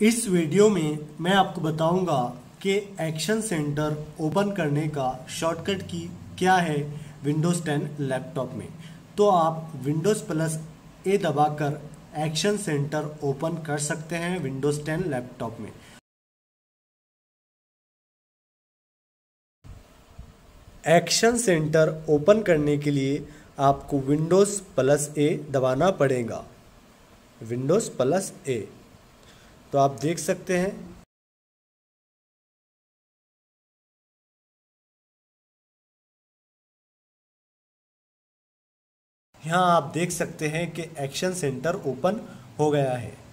इस वीडियो में मैं आपको बताऊंगा कि एक्शन सेंटर ओपन करने का शॉर्टकट की क्या है विंडोज़ 10 लैपटॉप में। तो आप विंडोज़ प्लस ए दबाकर एक्शन सेंटर ओपन कर सकते हैं विंडोज़ 10 लैपटॉप में। एक्शन सेंटर ओपन करने के लिए आपको विंडोज़ प्लस ए दबाना पड़ेगा। विंडोज़ प्लस ए तो आप देख सकते हैं यहाँ आप देख सकते हैं कि एक्शन सेंटर ओपन हो गया है।